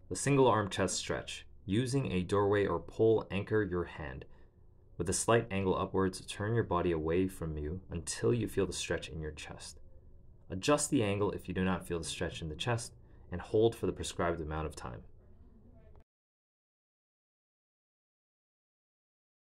The single arm chest stretch. Using a doorway or pole, anchor your hand. With a slight angle upwards, turn your body away from you until you feel the stretch in your chest. Adjust the angle if you do not feel the stretch in the chest, and hold for the prescribed amount of time.